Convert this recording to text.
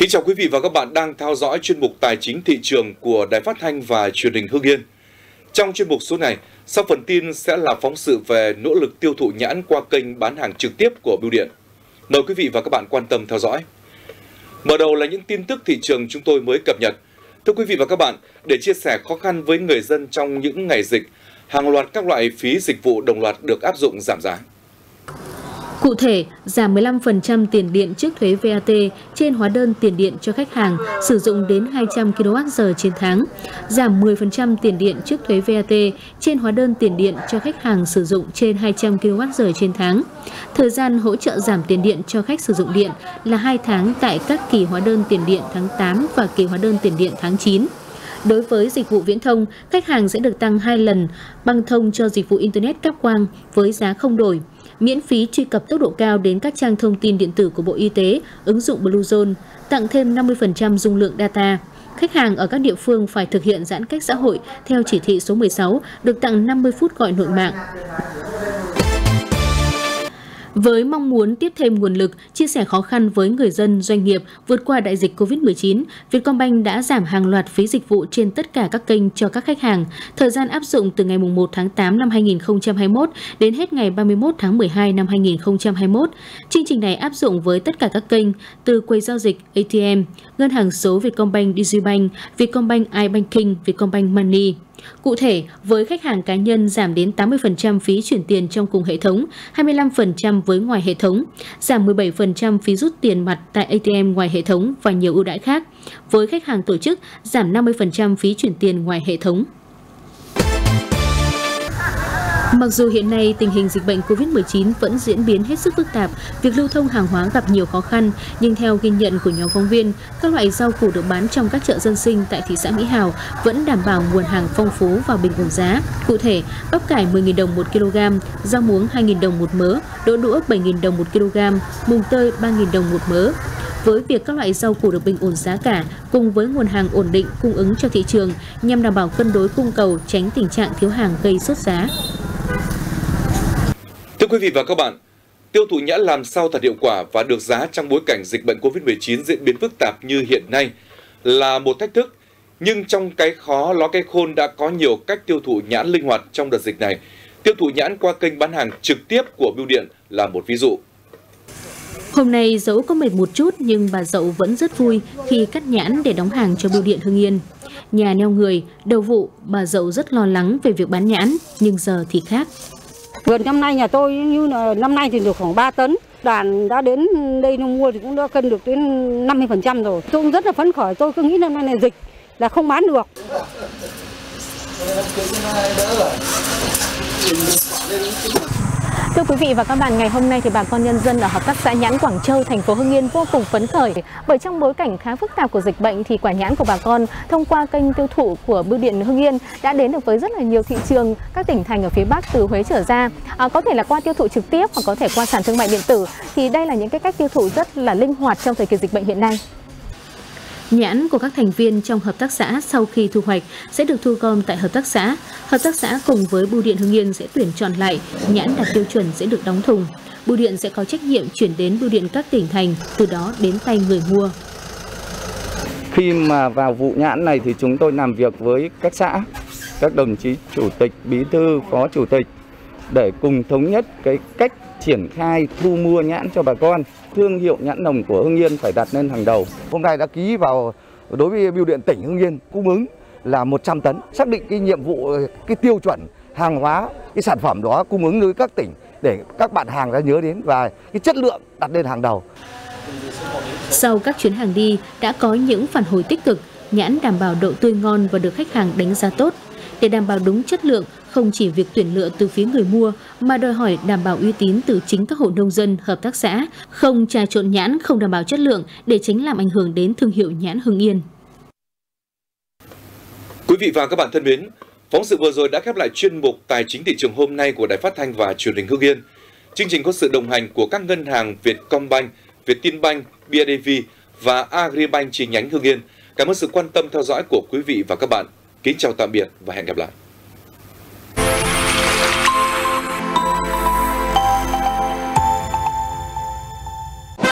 Kính chào quý vị và các bạn đang theo dõi chuyên mục Tài chính thị trường của Đài Phát thanh và Truyền hình Hưng Yên. Trong chuyên mục số này, sau phần tin sẽ là phóng sự về nỗ lực tiêu thụ nhãn qua kênh bán hàng trực tiếp của Bưu điện. Mời quý vị và các bạn quan tâm theo dõi. Mở đầu là những tin tức thị trường chúng tôi mới cập nhật. Thưa quý vị và các bạn, để chia sẻ khó khăn với người dân trong những ngày dịch, hàng loạt các loại phí dịch vụ đồng loạt được áp dụng giảm giá. Cụ thể, giảm 15% tiền điện trước thuế VAT trên hóa đơn tiền điện cho khách hàng sử dụng đến 200 kWh trên tháng, giảm 10% tiền điện trước thuế VAT trên hóa đơn tiền điện cho khách hàng sử dụng trên 200 kWh trên tháng. Thời gian hỗ trợ giảm tiền điện cho khách sử dụng điện là 2 tháng tại các kỳ hóa đơn tiền điện tháng 8 và kỳ hóa đơn tiền điện tháng 9. Đối với dịch vụ viễn thông, khách hàng sẽ được tăng 2 lần băng thông cho dịch vụ Internet cáp quang với giá không đổi. Miễn phí truy cập tốc độ cao đến các trang thông tin điện tử của Bộ Y tế, ứng dụng Bluezone, tặng thêm 50% dung lượng data. Khách hàng ở các địa phương phải thực hiện giãn cách xã hội theo chỉ thị số 16, được tặng 50 phút gọi nội mạng. Với mong muốn tiếp thêm nguồn lực, chia sẻ khó khăn với người dân, doanh nghiệp vượt qua đại dịch COVID-19, Vietcombank đã giảm hàng loạt phí dịch vụ trên tất cả các kênh cho các khách hàng. Thời gian áp dụng từ ngày 1 tháng 8 năm 2021 đến hết ngày 31 tháng 12 năm 2021. Chương trình này áp dụng với tất cả các kênh từ quầy giao dịch ATM, ngân hàng số Vietcombank Digibank, Vietcombank iBanking, Vietcombank Money. Cụ thể, với khách hàng cá nhân giảm đến 80% phí chuyển tiền trong cùng hệ thống, 25% với ngoài hệ thống, giảm 17% phí rút tiền mặt tại ATM ngoài hệ thống và nhiều ưu đãi khác. Với khách hàng tổ chức, giảm 50% phí chuyển tiền ngoài hệ thống. Mặc dù hiện nay tình hình dịch bệnh COVID-19 vẫn diễn biến hết sức phức tạp, việc lưu thông hàng hóa gặp nhiều khó khăn, nhưng theo ghi nhận của nhóm phóng viên, các loại rau củ được bán trong các chợ dân sinh tại thị xã Mỹ Hào vẫn đảm bảo nguồn hàng phong phú và bình ổn giá. Cụ thể, bắp cải 10.000 đồng 1 kg, rau muống 2.000 đồng 1 mớ, đỗ đũa 7.000 đồng 1 kg, mùng tơi 3.000 đồng 1 mớ. Với việc các loại rau củ được bình ổn giá cả cùng với nguồn hàng ổn định cung ứng cho thị trường nhằm đảm bảo cân đối cung cầu, tránh tình trạng thiếu hàng gây sốt giá. Thưa quý vị và các bạn, tiêu thụ nhãn làm sao thật hiệu quả và được giá trong bối cảnh dịch bệnh COVID-19 diễn biến phức tạp như hiện nay là một thách thức. Nhưng trong cái khó ló cái khôn đã có nhiều cách tiêu thụ nhãn linh hoạt trong đợt dịch này. Tiêu thụ nhãn qua kênh bán hàng trực tiếp của Bưu điện là một ví dụ. Hôm nay dẫu có mệt một chút nhưng bà Dậu vẫn rất vui khi cắt nhãn để đóng hàng cho Bưu điện Hưng Yên. Nhà neo người, đầu vụ, bà Dậu rất lo lắng về việc bán nhãn, nhưng giờ thì khác. Vườn năm nay nhà tôi như là năm nay thì được khoảng 3 tấn. Đoàn đã đến đây nó mua thì cũng đã cân được đến 50% rồi. Tôi cũng rất là phấn khởi, tôi cứ nghĩ năm nay là dịch là không bán được. Thưa quý vị và các bạn, ngày hôm nay thì bà con nhân dân ở hợp tác xã nhãn Quảng Châu, thành phố Hưng Yên vô cùng phấn khởi bởi trong bối cảnh khá phức tạp của dịch bệnh thì quả nhãn của bà con thông qua kênh tiêu thụ của Bưu điện Hưng Yên đã đến được với rất là nhiều thị trường các tỉnh thành ở phía Bắc từ Huế trở ra. Có thể là qua tiêu thụ trực tiếp hoặc có thể qua sàn thương mại điện tử, thì đây là những cái cách tiêu thụ rất là linh hoạt trong thời kỳ dịch bệnh hiện nay. Nhãn của các thành viên trong hợp tác xã sau khi thu hoạch sẽ được thu gom tại hợp tác xã. Hợp tác xã cùng với Bưu điện Hưng Yên sẽ tuyển chọn lại, nhãn đạt tiêu chuẩn sẽ được đóng thùng. Bưu điện sẽ có trách nhiệm chuyển đến bưu điện các tỉnh thành, từ đó đến tay người mua. Khi mà vào vụ nhãn này thì chúng tôi làm việc với các xã, các đồng chí chủ tịch, bí thư, phó chủ tịch để cùng thống nhất cái cách triển khai thu mua nhãn cho bà con. Thương hiệu nhãn nồng của Hưng Yên phải đặt lên hàng đầu. Hôm nay đã ký vào đối với Bưu điện tỉnh Hưng Yên cung ứng là 100 tấn, xác định cái nhiệm vụ, cái tiêu chuẩn hàng hóa, cái sản phẩm đó cung ứng đối với các tỉnh để các bạn hàng đã nhớ đến và cái chất lượng đặt lên hàng đầu. Sau các chuyến hàng đi đã có những phản hồi tích cực, nhãn đảm bảo độ tươi ngon và được khách hàng đánh giá tốt. Để đảm bảo đúng chất lượng, không chỉ việc tuyển lựa từ phía người mua mà đòi hỏi đảm bảo uy tín từ chính các hộ nông dân, hợp tác xã, không trà trộn nhãn, không đảm bảo chất lượng để tránh làm ảnh hưởng đến thương hiệu nhãn Hưng Yên. Quý vị và các bạn thân mến, phóng sự vừa rồi đã khép lại chuyên mục Tài chính thị trường hôm nay của Đài Phát thanh và Truyền hình Hưng Yên. Chương trình có sự đồng hành của các ngân hàng Vietcombank, Vietinbank, BIDV và Agribank chi nhánh Hưng Yên. Cảm ơn sự quan tâm theo dõi của quý vị và các bạn. Kính chào tạm biệt và hẹn gặp lại.